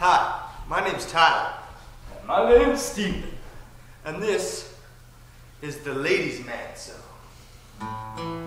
Hi, my name's Tyler. And my name's Steven. And this is the Ladies' Man Zone.